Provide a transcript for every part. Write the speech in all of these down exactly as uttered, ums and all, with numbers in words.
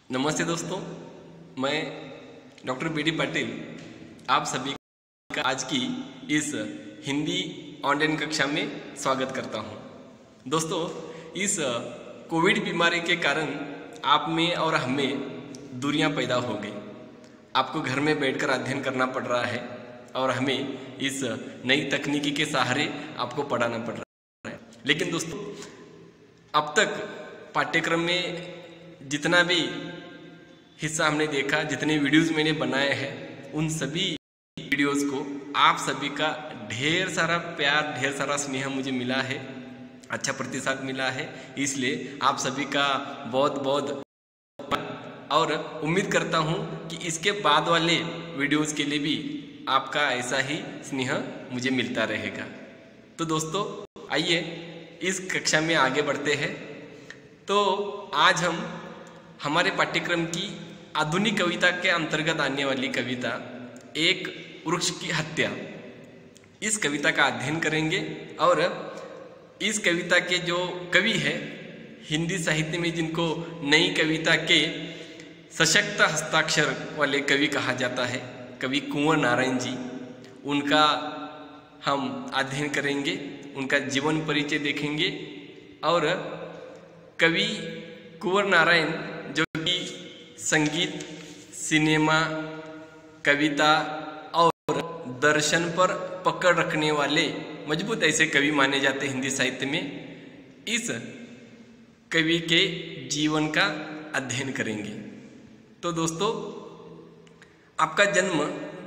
नमस्ते दोस्तों, मैं डॉक्टर बी डी पाटिल आप सभी का आज की इस हिंदी ऑनलाइन कक्षा में स्वागत करता हूं। दोस्तों, इस कोविड बीमारी के कारण आप में और हमें दूरियां पैदा हो गई। आपको घर में बैठकर अध्ययन करना पड़ रहा है और हमें इस नई तकनीकी के सहारे आपको पढ़ाना पड़ रहा है। लेकिन दोस्तों, अब तक पाठ्यक्रम में जितना भी हिस्सा हमने देखा, जितने वीडियोस मैंने बनाए हैं, उन सभी वीडियोस को आप सभी का ढेर सारा प्यार, ढेर सारा स्नेह मुझे मिला है, अच्छा प्रतिसाद मिला है। इसलिए आप सभी का बहुत बहुत और उम्मीद करता हूं कि इसके बाद वाले वीडियोस के लिए भी आपका ऐसा ही स्नेह मुझे मिलता रहेगा। तो दोस्तों, आइए इस कक्षा में आगे बढ़ते हैं। तो आज हम हमारे पाठ्यक्रम की आधुनिक कविता के अंतर्गत आने वाली कविता एक वृक्ष की हत्या, इस कविता का अध्ययन करेंगे। और इस कविता के जो कवि है, हिंदी साहित्य में जिनको नई कविता के सशक्त हस्ताक्षर वाले कवि कहा जाता है, कवि कुंवर नारायण जी, उनका हम अध्ययन करेंगे, उनका जीवन परिचय देखेंगे। और कवि कुंवर नारायण जो कि संगीत, सिनेमा, कविता और दर्शन पर पकड़ रखने वाले मजबूत ऐसे कवि माने जाते हैं हिंदी साहित्य में, इस कवि के जीवन का अध्ययन करेंगे। तो दोस्तों, आपका जन्म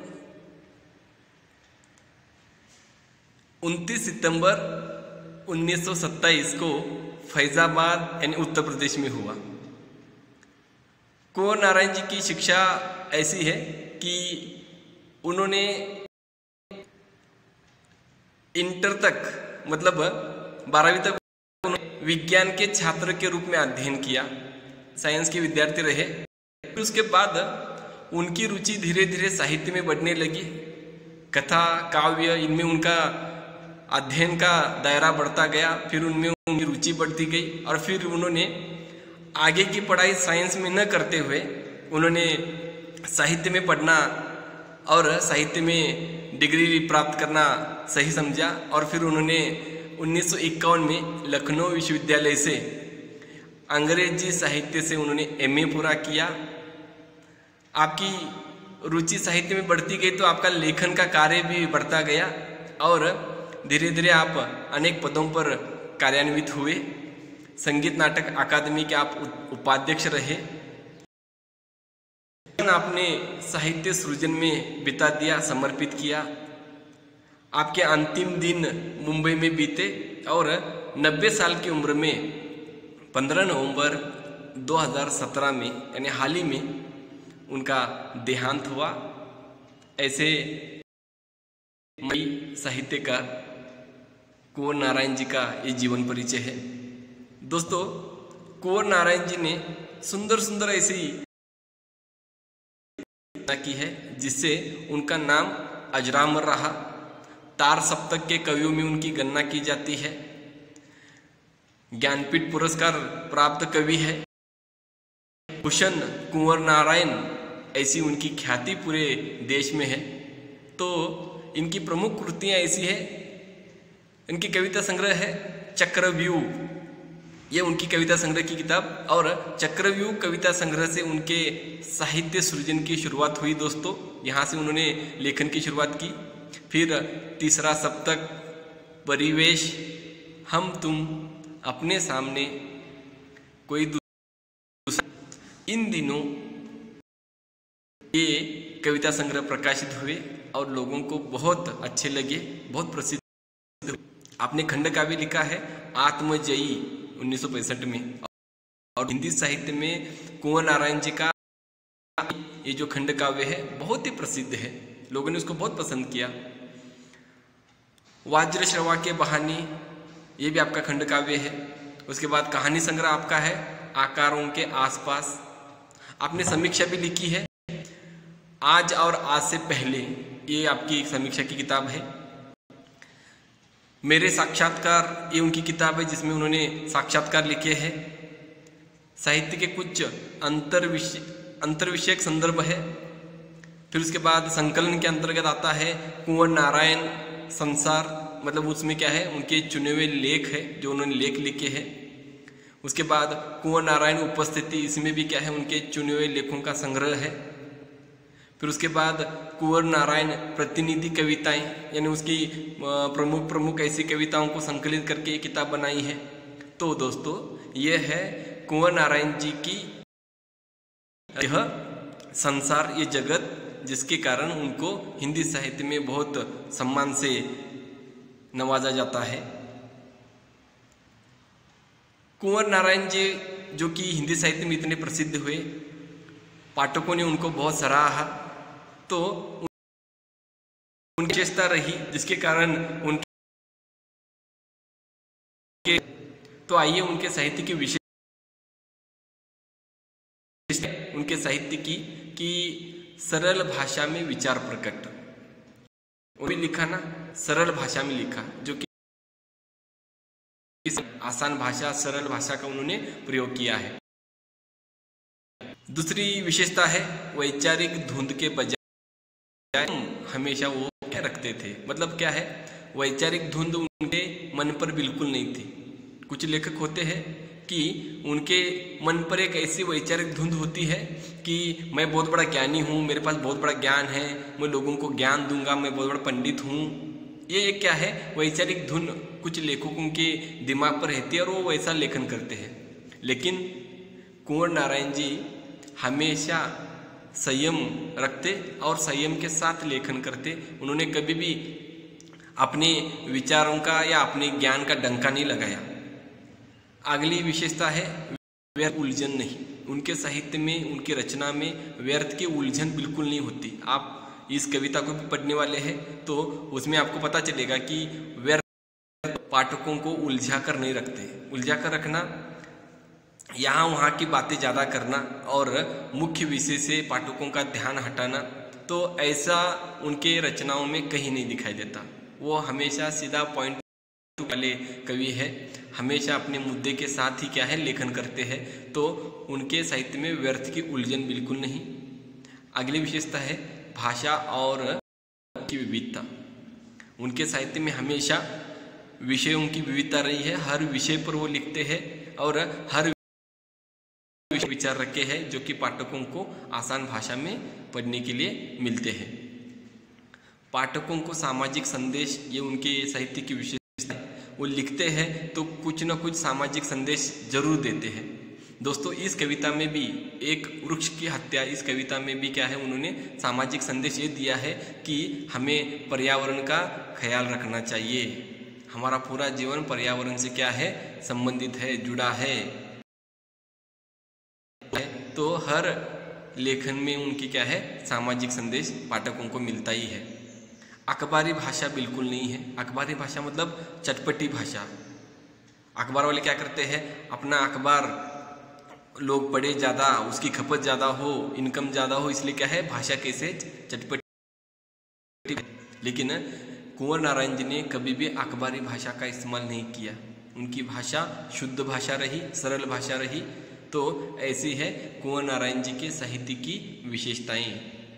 उनतीस सितंबर उन्नीस सौ सत्ताईस को फैजाबाद यानी उत्तर प्रदेश में हुआ। कुंवर नारायण जी की शिक्षा ऐसी है कि उन्होंने इंटर तक, मतलब बारहवीं तक उन्होंने विज्ञान के छात्र के रूप में अध्ययन किया, साइंस के विद्यार्थी रहे। फिर उसके बाद उनकी रुचि धीरे धीरे साहित्य में बढ़ने लगी। कथा, काव्य, इनमें उनका अध्ययन का दायरा बढ़ता गया। फिर उनमें उनकी रुचि बढ़ती गई और फिर उन्होंने आगे की पढ़ाई साइंस में न करते हुए उन्होंने साहित्य में पढ़ना और साहित्य में डिग्री प्राप्त करना सही समझा। और फिर उन्होंने उन्नीस सौ इक्यावन में लखनऊ विश्वविद्यालय से अंग्रेजी साहित्य से उन्होंने एम ए पूरा किया। आपकी रुचि साहित्य में बढ़ती गई तो आपका लेखन का कार्य भी बढ़ता गया और धीरे धीरे आप अनेक पदों पर कार्यान्वित हुए। संगीत नाटक अकादमी के आप उपाध्यक्ष रहे। आपने साहित्य सृजन में बिता दिया, समर्पित किया। आपके अंतिम दिन मुंबई में बीते और नब्बे साल की उम्र में पंद्रह नवंबर दो हज़ार सत्रह में, यानी हाल ही में, उनका देहांत हुआ। ऐसे मई साहित्यकार कुंवर नारायण जी का ये जीवन परिचय है। दोस्तों, कुंवर नारायण जी ने सुंदर सुंदर ऐसी की है जिससे उनका नाम अजरामर रहा। तार सप्तक के कवियों में उनकी गणना की जाती है। ज्ञानपीठ पुरस्कार प्राप्त कवि है। भूषण कुंवर नारायण, ऐसी उनकी ख्याति पूरे देश में है। तो इनकी प्रमुख कृतियां ऐसी है। इनकी कविता संग्रह है चक्रव्यूह, ये उनकी कविता संग्रह की किताब। और चक्रव्यूह कविता संग्रह से उनके साहित्य सृजन की शुरुआत हुई। दोस्तों, यहाँ से उन्होंने लेखन की शुरुआत की। फिर तीसरा सप्तक, परिवेश, हम तुम, अपने सामने, कोई दूसरा, इन दिनों, ये कविता संग्रह प्रकाशित हुए और लोगों को बहुत अच्छे लगे, बहुत प्रसिद्ध। आपने खंड काव्य लिखा है आत्मजयी उन्नीस सौ पैंसठ में। और हिंदी साहित्य में कुंवर नारायण जी का ये जो खंड काव्य है बहुत ही प्रसिद्ध है, लोगों ने उसको बहुत पसंद किया। वाज्र श्रवा के बहानी, ये भी आपका खंड काव्य है। उसके बाद कहानी संग्रह आपका है आकारों के आसपास। आपने समीक्षा भी लिखी है आज और आज से पहले, ये आपकी समीक्षा की किताब है। मेरे साक्षात्कार, ये उनकी किताब है जिसमें उन्होंने साक्षात्कार लिखे हैं। साहित्य के कुछ अंतर विषय अंतर विषयक संदर्भ है। फिर उसके बाद संकलन के अंतर्गत आता है कुंवर नारायण संसार, मतलब उसमें क्या है उनके चुने हुए लेख है जो उन्होंने लेख लिखे हैं। उसके बाद कुंवर नारायण उपस्थिति, इसमें भी क्या है उनके चुने हुए लेखों का संग्रह है। फिर उसके बाद कुंवर नारायण प्रतिनिधि कविताएं, यानी उसकी प्रमुख प्रमुख ऐसी कविताओं को संकलित करके ये किताब बनाई है। तो दोस्तों ये है कुंवर नारायण जी की यह संसार, ये जगत, जिसके कारण उनको हिंदी साहित्य में बहुत सम्मान से नवाजा जाता है। कुंवर नारायण जी जो कि हिंदी साहित्य में इतने प्रसिद्ध हुए, पाठकों ने उनको बहुत सराहा, तो उनकी विशेषता रही जिसके कारण उनके तो आइए उनके साहित्य की विशेष उनके साहित्य की कि सरल भाषा में विचार प्रकट, उन्होंने लिखा ना सरल भाषा में लिखा, जो कि इस आसान भाषा सरल भाषा का उन्होंने प्रयोग किया है। दूसरी विशेषता है वैचारिक धुंध के बजाय हमेशा वो क्या रखते थे, मतलब क्या है वैचारिक धुंध उनके मन पर बिल्कुल नहीं थी। कुछ लेखक होते हैं कि उनके मन पर एक ऐसी वैचारिक धुंध होती है कि मैं बहुत बड़ा ज्ञानी हूँ, मेरे पास बहुत बड़ा ज्ञान है, मैं लोगों को ज्ञान दूंगा, मैं बहुत बड़ा पंडित हूँ। ये एक क्या है वैचारिक धुंध कुछ लेखकों के दिमाग पर रहती है और वो वैसा लेखन करते हैं। लेकिन कुंवर नारायण जी हमेशा संयम रखते और संयम के साथ लेखन करते। उन्होंने कभी भी अपने विचारों का या अपने ज्ञान का डंका नहीं लगाया। अगली विशेषता है व्यर्थ उलझन नहीं। उनके साहित्य में, उनकी रचना में व्यर्थ की उलझन बिल्कुल नहीं होती। आप इस कविता को भी पढ़ने वाले हैं तो उसमें आपको पता चलेगा कि व्यर्थ पाठकों को उलझा कर नहीं रखते। उलझा कर रखना, यहाँ वहाँ की बातें ज़्यादा करना और मुख्य विषय से पाठकों का ध्यान हटाना, तो ऐसा उनके रचनाओं में कहीं नहीं दिखाई देता। वो हमेशा सीधा पॉइंट वाले कवि है, हमेशा अपने मुद्दे के साथ ही क्या है लेखन करते हैं। तो उनके साहित्य में व्यर्थ की उलझन बिल्कुल नहीं। अगली विशेषता है भाषा और की विविधता। उनके साहित्य में हमेशा विषयों की विविधता रही है। हर विषय पर वो लिखते हैं और हर विचार रखे हैं जो कि पाठकों को आसान भाषा में पढ़ने के लिए मिलते हैं। पाठकों को सामाजिक संदेश, ये उनके साहित्य की विशेषता है। वो लिखते हैं तो कुछ न कुछ सामाजिक संदेश जरूर देते हैं। दोस्तों इस कविता में भी एक वृक्ष की हत्या, इस कविता में भी क्या है उन्होंने सामाजिक संदेश ये दिया है कि हमें पर्यावरण का ख्याल रखना चाहिए। हमारा पूरा जीवन पर्यावरण से क्या है संबंधित है, जुड़ा है। तो हर लेखन में उनकी क्या है सामाजिक संदेश पाठकों को मिलता ही है। अखबारी भाषा बिल्कुल नहीं है। अखबारी भाषा मतलब चटपटी भाषा। अखबार वाले क्या करते हैं, अपना अखबार लोग पढ़े ज़्यादा, उसकी खपत ज़्यादा हो, इनकम ज़्यादा हो, इसलिए क्या है भाषा कैसे चटपटी। लेकिन कुंवर नारायण जी ने कभी भी अखबारी भाषा का इस्तेमाल नहीं किया। उनकी भाषा शुद्ध भाषा रही, सरल भाषा रही। तो ऐसी है कुंवर नारायण जी के साहित्य की विशेषताएं।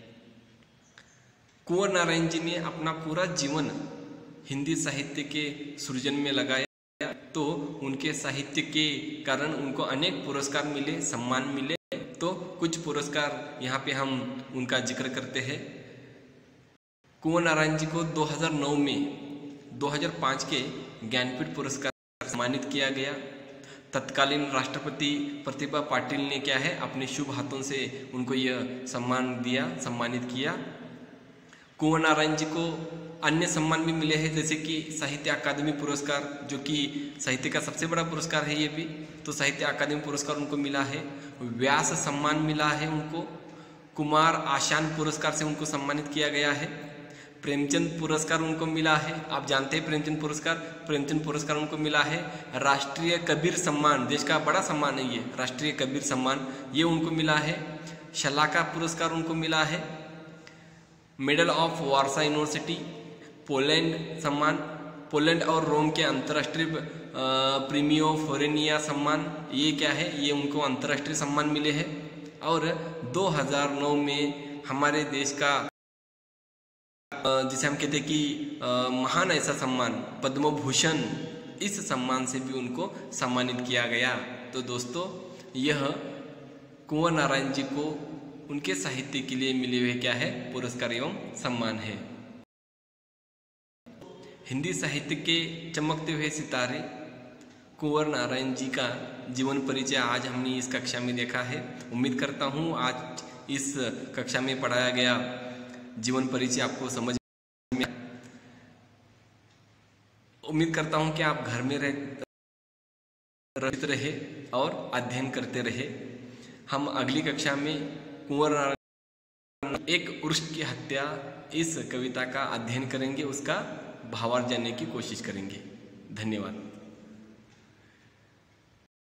कुंवर नारायण जी ने अपना पूरा जीवन हिंदी साहित्य के सृजन में लगाया। तो उनके साहित्य के कारण उनको अनेक पुरस्कार मिले, सम्मान मिले। तो कुछ पुरस्कार यहाँ पे हम उनका जिक्र करते हैं। कुंवर नारायण जी को दो हज़ार नौ में दो हज़ार पाँच के ज्ञानपीठ पुरस्कार सम्मानित किया गया। तत्कालीन राष्ट्रपति प्रतिभा पाटिल ने क्या है अपने शुभ हाथों से उनको यह सम्मान दिया, सम्मानित किया। कुंवर नारायण जी को अन्य सम्मान भी मिले हैं, जैसे कि साहित्य अकादमी पुरस्कार, जो कि साहित्य का सबसे बड़ा पुरस्कार है ये भी। तो साहित्य अकादमी पुरस्कार उनको मिला है। व्यास सम्मान मिला है उनको। कुमार आशान पुरस्कार से उनको सम्मानित किया गया है। प्रेमचंद पुरस्कार उनको मिला है। आप जानते हैं प्रेमचंद पुरस्कार, प्रेमचंद पुरस्कार उनको मिला है। राष्ट्रीय कबीर सम्मान, देश का बड़ा सम्मान है ये, राष्ट्रीय कबीर सम्मान, ये उनको मिला है। शलाका पुरस्कार उनको मिला है। Medal of Warsaw university, Poland सम्मान, पोलैंड और रोम के अंतर्राष्ट्रीय प्रीमियो फोरेनिया सम्मान, ये क्या है, ये उनको अंतर्राष्ट्रीय सम्मान मिले हैं। और दो हज़ार नौ में हमारे देश का जिसे हम कहते हैं कि महान ऐसा सम्मान पद्म भूषण, इस सम्मान से भी उनको सम्मानित किया गया। तो दोस्तों यह कुंवर नारायण जी को उनके साहित्य के लिए मिले हुए क्या है, पुरस्कार एवं सम्मान है। हिंदी साहित्य के चमकते हुए सितारे कुंवर नारायण जी का जीवन परिचय आज हमने इस कक्षा में देखा है। उम्मीद करता हूँ आज इस कक्षा में पढ़ाया गया जीवन परिचय आपको समझ में, उम्मीद करता हूँ कि आप घर में रह रहते रहे और अध्ययन करते रहे। हम अगली कक्षा में कुंवर नारायण एक उर्ष की हत्या इस कविता का अध्ययन करेंगे, उसका भावार्थ जानने की कोशिश करेंगे। धन्यवाद।